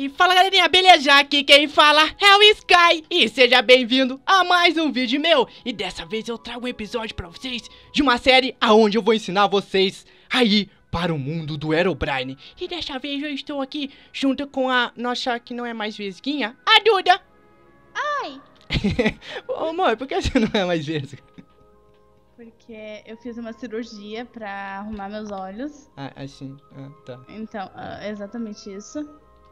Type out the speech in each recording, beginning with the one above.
E fala galerinha, beleza? Aqui quem fala é o Sky. E seja bem-vindo a mais um vídeo meu. E dessa vez eu trago um episódio pra vocês de uma série aonde eu vou ensinar vocês a ir para o mundo do Herobrine. E dessa vez eu estou aqui junto com a nossa, que não é mais vesguinha, a Duda. Ai! Ô amor, por que você não é mais vesga? Porque eu fiz uma cirurgia pra arrumar meus olhos. Ah, assim, tá. Então, exatamente isso.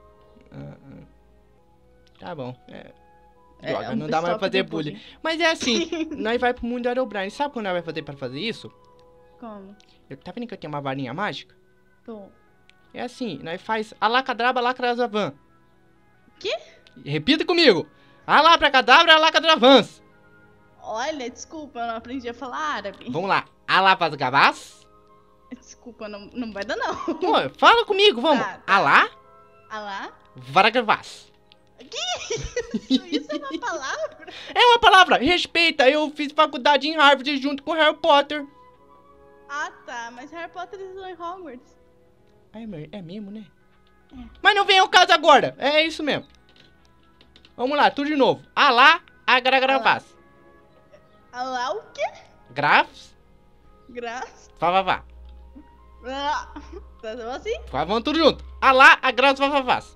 Tá bom, droga, não um dá mais pra stop fazer de bullying. Mas é assim, nós vai pro mundo do Herobrine. Sabe quando nós vai fazer pra fazer isso? Como? Tá vendo que eu tenho uma varinha mágica? Tô. É assim, nós faz alacadraba, alacrazavan. Quê? Repita comigo. Alabracadabra, alacadravans. Olha, desculpa, eu não aprendi a falar árabe. Vamos lá. Alapazgavas. Desculpa, não vai dar não. Pô, fala comigo, vamos. Tá. Alá, Alá? varagavas. Isso é uma palavra? É uma palavra, respeita. Eu fiz faculdade em Harvard junto com Harry Potter. Ah, tá. Mas Harry Potter estudou em Hogwarts. É mesmo, né? É. Mas não vem ao caso agora. É isso mesmo. Vamos lá, tudo de novo. Alá, agragravas. Alá o quê? Grafs, Graça? vavavá. Ah, tá bom assim? Vamos tudo junto. Alá, agravas, vavavás.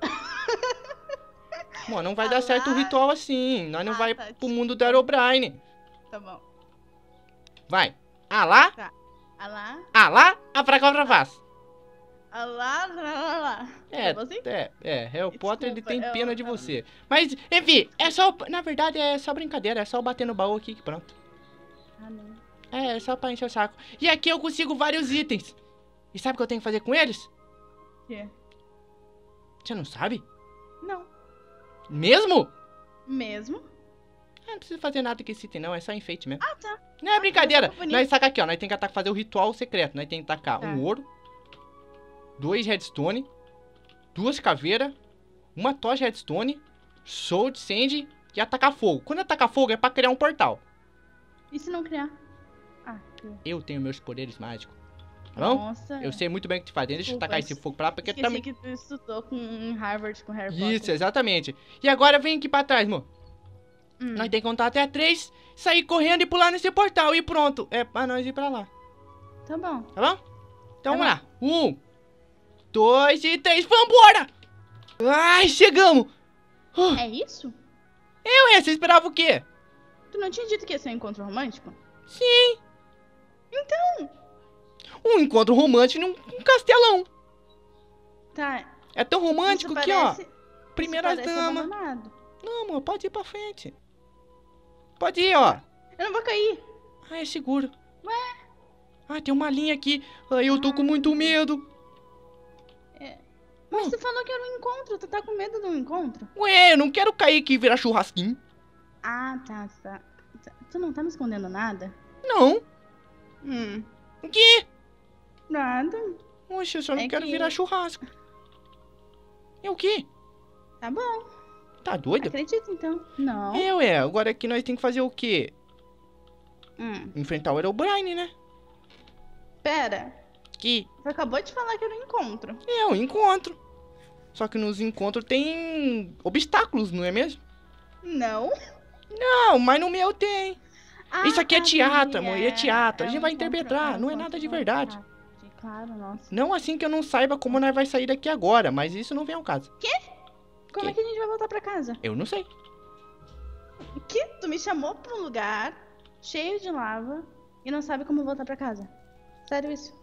Mano, não vai dar Alá. certo o ritual assim. Nós não vai Tá, pro mundo do Herobrine. Tá bom. Vai. Alá, Alá? alá, avragavravás. Alá, lá. É, Tá bom assim? Harry Potter ele tem Desculpa, pena de você. Mas, enfim, na verdade é só brincadeira, é só bater no baú aqui que pronto. Ah, não. É só pra encher o saco. E aqui eu consigo vários itens. E sabe o que eu tenho que fazer com eles? O quê? Você não sabe? Não. Mesmo? Mesmo? Não precisa fazer nada com esse item não, é só enfeite mesmo. Ah, tá. Não é brincadeira. tá bonito. Nós saca aqui, ó, nós tem que fazer o ritual secreto. Nós tem que tacar Tá. um ouro, 2 redstone, 2 caveiras, uma tocha redstone, soul sand e atacar fogo. Quando atacar fogo é pra criar um portal. E se não criar? Ah, criou. Eu tenho meus poderes mágicos. Tá bom? Nossa. Eu sei muito bem o que te fazer. Deixa eu Desculpa, tacar esse fogo pra lá, porque Esqueci também... que tu estudou em Harvard com Harry Potter. Isso, exatamente. E agora vem aqui pra trás, amor. Nós tem que contar até 3, sair correndo e pular nesse portal e pronto. É pra nós ir pra lá. Tá bom. Tá bom? Então Tá vamos lá. 1, 2 e 3. Vambora! Ai, chegamos! É isso? Você esperava o quê? Tu não tinha dito que ia ser um encontro romântico? Sim. Então. Um encontro romântico num castelão. Tá. É tão romântico que, ó. Primeira Primeira dama. Não, amor, pode ir pra frente. Pode ir, ó. Eu não vou cair. Ah, é seguro. Ué? Ah, tem uma linha aqui. Ai, eu tô com muito medo. Mas tu falou que era um encontro. Tu tá com medo de um encontro? Ué, eu não quero cair aqui e virar churrasquinho. Ah, tá. Tu não tá me escondendo nada? Não. Hum. O quê? Nada. Oxe, eu só não É quero que- virar churrasco. E o quê? Tá bom. Tá doido? Acredito então. Não. Agora aqui nós tem que fazer o quê? Enfrentar o Herobrine, né? Pera. Que Você acabou de falar que era um encontro. é um encontro. Só que nos encontros tem obstáculos, não é mesmo? Não. Não, mas no meu tem. Ah, Isso aqui é tá, teatro, entendi. amor, é teatro. A gente um vai encontro- interpretar, um não é nada de encontro- verdade. tá. Claro, nossa. Não assim que eu não saiba como nós vai sair daqui agora, mas isso não vem ao caso. Como é que a gente vai voltar pra casa? Eu não sei. Que? Tu me chamou pra um lugar cheio de lava e não sabe como voltar pra casa? Sério isso?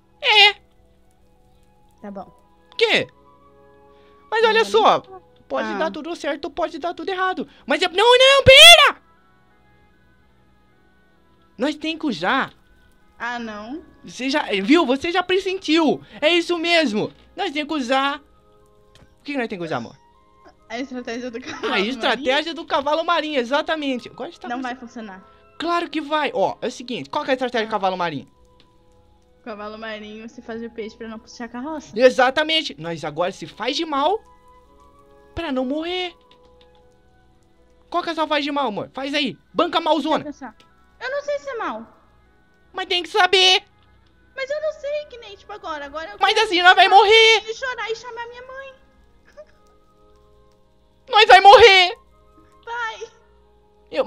Tá bom. O quê? Mas olha só, pode Ah. dar tudo certo ou pode dar tudo errado. Mas não, pera! Nós tem que usar. Ah, não. Você já viu? Você já pressentiu. É isso mesmo. Nós tem que usar. O que nós tem que usar, amor? A estratégia do cavalo. A estratégia do cavalo marinho, exatamente. Agora está Não vai funcionar. Claro que vai. Ó, é o seguinte, qual que é a estratégia do cavalo marinho? O cavalo marinho se faz de peixe pra não puxar a carroça. Exatamente. Nós agora se faz de mal pra não morrer. Qual que é a sua faz de mal, amor? Faz aí. Banca malzona. Olha só. Eu não sei se é mal. Mas tem que saber. Mas eu não sei que nem, tipo, agora. Agora eu Mas quero assim nós vai morrer. chorar e chamar minha mãe.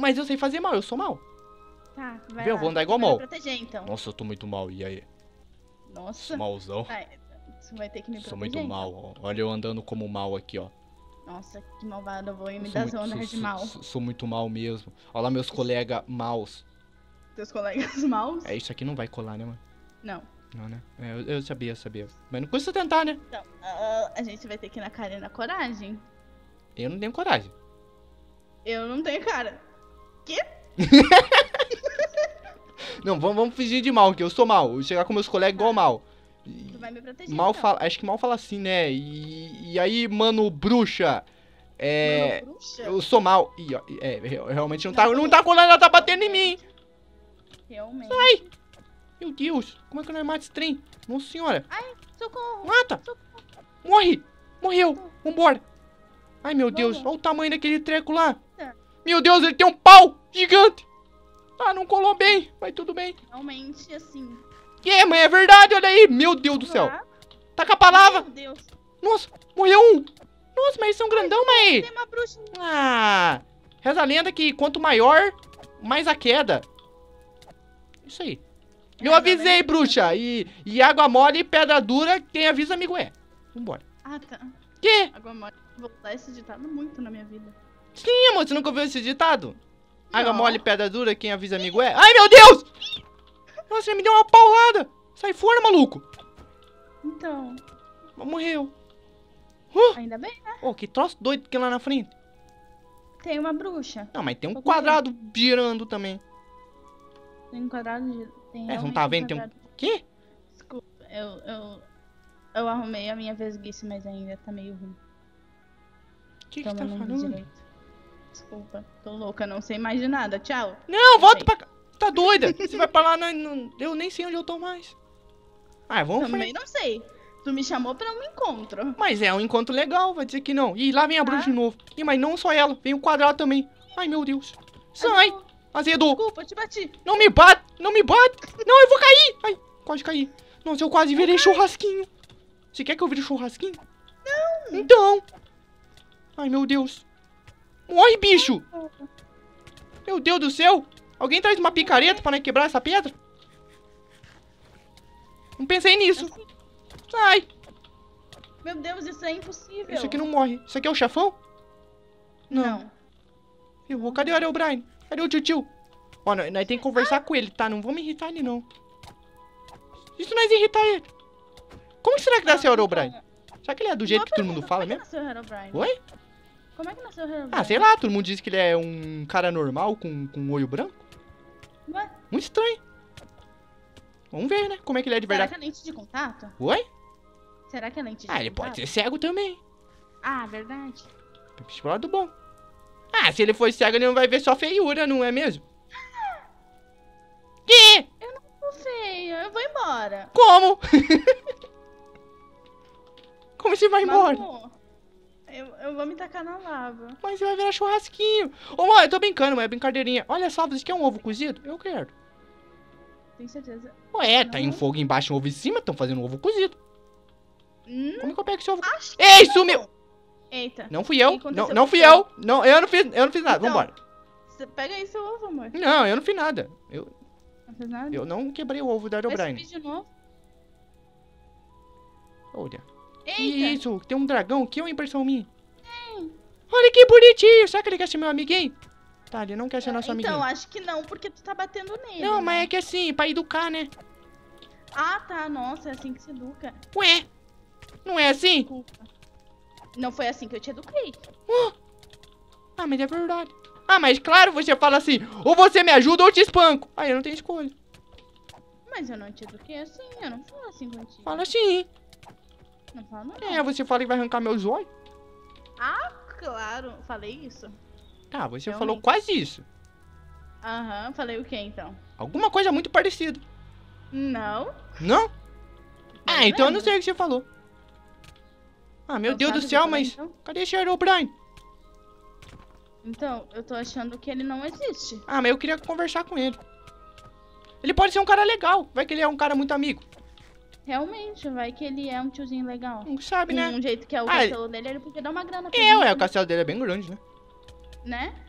Mas eu sei fazer mal, eu sou mal. Tá, vai Viu? lá. Vou andar igual Vai mal. me proteger, então. Nossa, eu tô muito mal. E aí? Nossa. Sou malzão. Tá, você vai ter que me Sou proteger, muito então. mal, ó. Olha eu andando como mal aqui, ó. Nossa, que malvada. Eu vou Eu imitar sou, seu muito, nerd sou, mal. sou- sou muito mal mesmo. Olha lá meus colegas maus. Teus colegas maus? É, isso aqui não vai colar, né, mano? Não. Não, né? É, eu sabia. Mas não custa tentar, né? Então, a gente vai ter que ir na cara e na coragem. Eu não tenho coragem. Eu não tenho cara. Quê? Não, vamos fingir de mal, que eu sou mal. Eu chegar com meus colegas igual mal. Tu vai me proteger, Mal então. fala, acho que mal fala assim, né? E aí, mano, bruxa. Mano, bruxa? Eu sou mal. Ih, ó, realmente não tá colando, ela tá batendo em mim. Realmente. Ai! Meu Deus, como é que nós matamos esse trem? Nossa senhora. Socorro. Mata! Morre! Morreu! Vambora! Ai, meu Deus, olha o tamanho daquele treco lá. Meu Deus, ele tem um pau gigante. Ah, não colou bem, mas tudo bem. Realmente, assim. Mas é verdade, olha aí. Meu Deus do céu. Tá com a palavra. Meu Deus. Nossa, morreu um. Nossa, mas eles são grandão, mas... Tem uma bruxa. Ah, reza a lenda que quanto maior, mais a queda. Isso aí. Eu avisei, bruxa. E água mole e pedra dura, quem avisa, amigo é. Vambora. Ah, tá. Quê? Agora vou usar esse ditado muito na minha vida. Sim, amor, você nunca ouviu esse ditado? Água Não. mole e pedra dura, quem avisa, amigo é. Ai, meu Deus! Nossa, ele me deu uma paulada. Sai fora, maluco. Então, Morreu. ainda bem, né? Oh, que troço doido que tem lá na frente. Tem uma bruxa. Não, mas tem um Tô com medo. quadrado girando também. Tem um quadrado de... Tem Você não realmente tá vendo? Tem um... quadrado. Quê? Desculpa, eu arrumei a minha vesguice, mas ainda tá meio ruim. O que você tá Toma, não vi falando? direito. Desculpa, tô louca, não sei mais de nada. Tchau. Não, volta Sei. pra cá. Tá doida? Você vai pra lá, eu nem sei onde eu tô mais. Ah, vamos Também frente. não sei. Tu me chamou pra um encontro. Mas é um encontro legal, vai dizer que não. Ih, lá vem a bruxa de novo. Ih, mas não só ela, vem o quadrado também. Ai, meu Deus. Sai, azedo. Desculpa, eu te bati. Não me bate, não me bate. Não, eu vou cair. Ai, quase caí. Nossa, eu quase virei churrasquinho. Você quer que eu vire churrasquinho? Não. Então. Ai, meu Deus. Morre, bicho. Meu Deus do céu. Alguém traz uma picareta pra nós quebrar essa pedra? Não pensei nisso. Sai. Meu Deus, isso é impossível. Isso aqui não morre. Isso aqui é o chefão? Não. Errou. Cadê o Herobrine? Cadê o tio? Ó, nós tem que conversar com ele, tá? Não vamos irritar ele, não. Isso nós irritar ele. Como que será que dá seu Herobrine? Será que ele é do jeito que todo mundo fala mesmo? Como é que nasceu o Herobrine? Oi? Como é que nasceu o Herobrine? Ah, sei lá. Todo mundo diz que ele é um cara normal com um olho branco. Ué? Muito estranho. Vamos ver, né? Como é que ele é de Será verdade. que é lente de contato? Oi? Será que é lente de Ah, contato? ele pode ser cego também. Ah, verdade. Tem que explorar do bom. Ah, se ele for cego, ele não vai ver só feiura, não é mesmo? Que? Tô feia, eu vou embora. Como? Como você vai embora? Amor, eu vou me tacar na lava. Mas você vai virar churrasquinho. Ô, mãe, eu tô brincando, mas é brincadeirinha. Olha só, você quer um ovo cozido? Eu quero. Tem certeza? Ué, tá Não. um fogo embaixo e um ovo em cima, estão fazendo um ovo cozido. Como que eu pego esse ovo? Acho Ei, sumiu! Eita. Não fui eu. O que aconteceu Não com fui você? eu. Não, eu não fiz nada. Então, Vambora. Você pega aí seu ovo, amor. Não, eu não fiz nada. Não fez nada? Eu não quebrei o ovo da Vai Herobrine. subir de novo. Olha. Que Eita. isso? Tem um dragão aqui ou é impressão minha? Olha que bonitinho. Será que ele quer ser meu amiguinho? Tá, ele não quer ser nosso Então, amiguinho. acho que não, porque tu tá batendo nele. Não, né? mas é que assim, pra educar, né? Ah, tá. Nossa, é assim que se educa. Ué, não é assim? Desculpa. Não foi assim que eu te eduquei. Ah, mas é verdade. Ah, mas claro, você fala assim, ou você me ajuda ou eu te espanco. Aí eu não tenho escolha. Mas eu não te eduquei assim, eu não falo assim contigo. Fala assim. Não falo não. É, você fala que vai arrancar meus olhos. Ah, claro. Falei isso? Tá, você Realmente. falou quase isso. Aham, falei o que então? Alguma coisa muito parecida. Não. Não? Ah, Não então eu não lembro. sei o que você falou. Ah, meu Não Deus sabe do o que céu, eu falei, mas então? cadê esse Herobrine? Então, eu tô achando que ele não existe. Ah, mas eu queria conversar com ele. Ele pode ser um cara legal. Vai que ele é um cara muito amigo. Realmente, vai que ele é um tiozinho legal. Não sabe, né? Um jeito que é o Ah, castelo dele, ele podia dar uma grana pra É, gente, ué, o castelo dele é bem grande, né? né?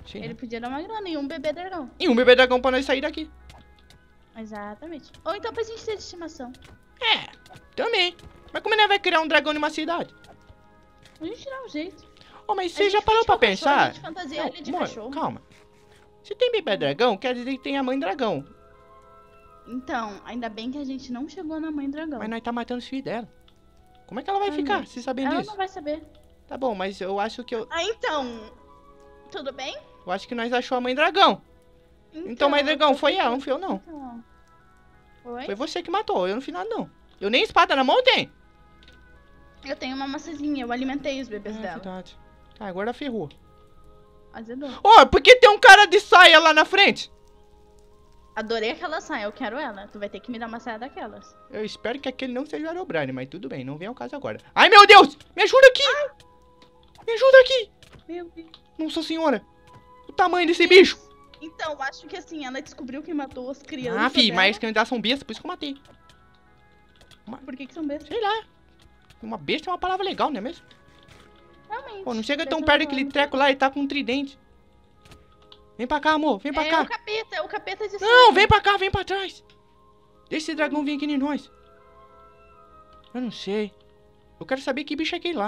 Sei Ele não. podia dar uma grana e um bebê dragão. E um bebê dragão pra nós sair daqui. Exatamente. Ou então pra gente ter de estimação. É, também. Mas como ele vai criar um dragão numa cidade? A gente dá um jeito. Ô, mas A você gente já parou finge pra que é um cachorro, pensar? a gente fantasia ele de amor, cachorro. calma. Se tem bebê dragão, quer dizer que tem a mãe dragão. Então, ainda bem que a gente não chegou na mãe dragão. Mas nós tá matando os filhos dela. Como é que ela vai Ai, ficar, meu. se sabendo Ela disso? não vai saber. Tá bom, mas eu acho que eu... Ah, então. Tudo bem? Eu acho que nós achou a mãe dragão. Então, mãe dragão, foi ela, não fui eu não. Então. Oi? Foi você que matou, eu não fiz nada não. Eu nem espada na mão tenho. Eu tenho uma maçãzinha, eu alimentei os bebês dela. Verdade. Tá, agora ferrou. Azedou. Ó, por que tem um cara de saia lá na frente? Adorei aquela saia, eu quero ela. Tu vai ter que me dar uma saia daquelas. Eu espero que aquele não seja o Herobrine, mas tudo bem, não vem ao caso agora. Ai, meu Deus! Me ajuda aqui! Me ajuda aqui! Meu Deus. Nossa senhora! O tamanho desse bicho! Então, acho que assim, ela descobriu que matou as crianças. Ah, fi, dela. mas que são bestas, por isso que eu matei. Por que são bestas? Sei lá. Uma besta é uma palavra legal, não é mesmo? Realmente. Pô, não chega tão Besta perto é uma daquele palavra treco lá e tá com um tridente. Vem pra cá, amor, vem pra É cá. o capeta de Não, saia. vem pra cá, vem pra trás. Deixa esse dragão vir aqui em nós. Eu não sei. Eu quero saber que bicho é aquele lá.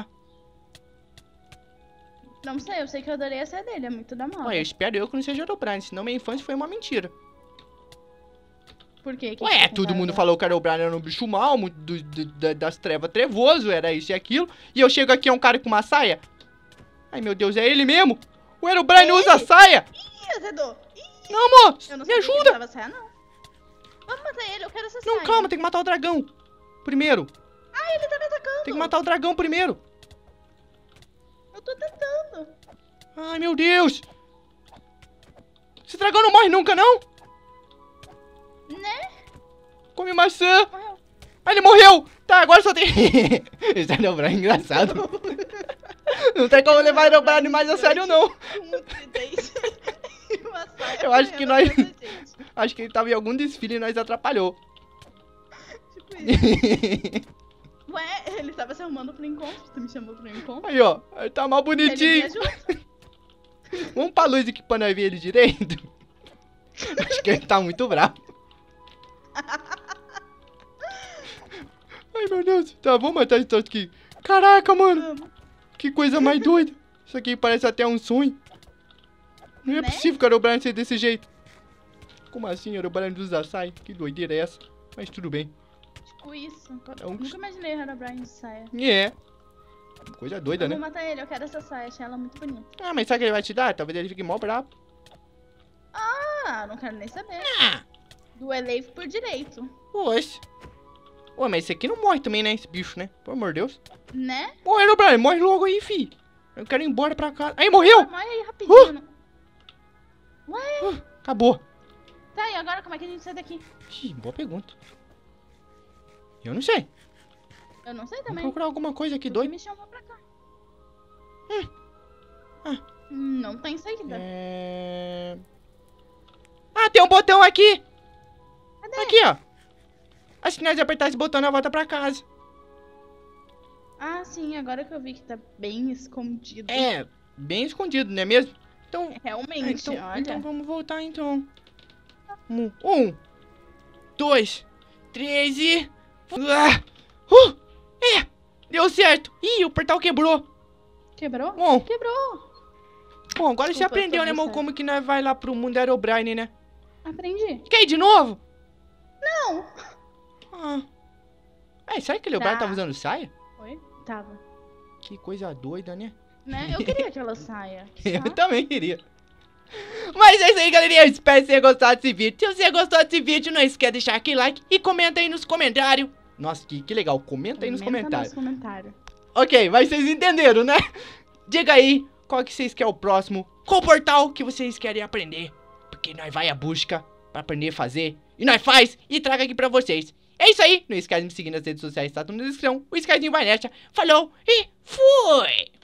Não sei, eu sei que eu adorei a saia dele, é muito da moda. Ué, eu espero eu que não seja Herobrine, senão minha infância foi uma mentira. Por quê? Ué, todo mundo falou que o Herobrine era um bicho mau, das trevas trevoso, era isso e aquilo. E eu chego aqui, é um cara com uma saia. Ai, meu Deus, é ele mesmo? O Herobrine usa saia! Ih, azedou. Ih, Não, amor, eu não me sabia que ele ajuda! usava saia, não. Vamos matar ele, eu quero essa saia. Não, calma, tem que matar o dragão. Primeiro. Ah, ele tá me atacando. Tem que matar o dragão primeiro. Eu tô tentando. Ai, meu Deus. Esse dragão não morre nunca, não? Né? Come maçã. Morreu. Ah, ele morreu. Tá, agora só tem... Esse Herobrine é engraçado. Não tem como levar o Herobrine mais a sério, não. Um tridente e uma saia Eu acho que correndo nós- atrás da gente. Acho que ele tava em algum desfile e nós atrapalhou. Tipo isso. Ué, ele tava se arrumando pro encontro, tu me chamou pro encontro. Aí, ó. Ele tá mal Ele me bonitinho. ajuda. Vamos pra luz aqui pra nós ver ele direito. Acho que ele tá muito bravo. Ai, meu Deus. Tá, vamos matar esse troço aqui. Caraca, mano. Vamos. Que coisa mais doida. Isso aqui parece até um sonho. Não é Né? possível que o Herobrine ser desse jeito. Como assim, o Herobrine usa saia? Que doideira é essa? Mas tudo bem. Tipo isso. um- Nunca imaginei o Herobrine de saia. É. Coisa doida, Eu né? vou matar ele, eu quero essa saia, achei ela muito bonita. Ah, mas sabe o que ele vai te dar? Talvez ele fique mó bravo. Ah, não quero nem saber. Ah, Duelei por direito. oxe. Ué, mas esse aqui não morre também, né? Esse bicho, né? Pelo amor de Deus. Né? Ô, Herobrine, morre logo aí, fi. Eu quero ir embora pra casa. Aí, morreu! Morre aí rapidinho. Ué, Acabou. tá, e agora como é que a gente sai daqui? Ih, boa pergunta. Eu não sei. Eu não sei Vou também. procurar alguma coisa aqui Tu que doida. me chamou pra cá. Ah. Não tem saída. Ah, tem um botão aqui. Cadê? Aqui, ó. Acho que nós apertar esse botão, nós volta pra casa. Ah, sim, agora que eu vi que tá bem escondido. É, bem escondido, não é mesmo? Então, Realmente, olha. então vamos voltar, então. 1, 2, 3 e... deu certo. Ih, o portal quebrou. Quebrou? Bom, Quebrou. agora você Desculpa, aprendeu, eu né, tô amor, muito como que nós vai lá pro mundo Herobrine, né? Aprendi. Quer ir de novo? Não. Ah. Será que o Herobrine Tá. tava usando saia? Oi? Tava. Que coisa doida, né? Né? Eu queria aquela saia. Eu também queria. Mas é isso aí, galerinha. Eu espero que você tenha gostado desse vídeo. Se você gostou desse vídeo, não esquece de deixar aquele like e comenta aí nos comentários. Nossa, que legal. Comenta aí nos comentários. Ok, mas vocês entenderam, né? Diga aí qual que vocês querem o próximo. Qual portal que vocês querem aprender. Porque nós vai à busca pra aprender a fazer. E nós faz e traga aqui pra vocês. É isso aí. Não esquece de me seguir nas redes sociais, tá tudo na descrição. O Skyzinho vai nessa. Falou e fui!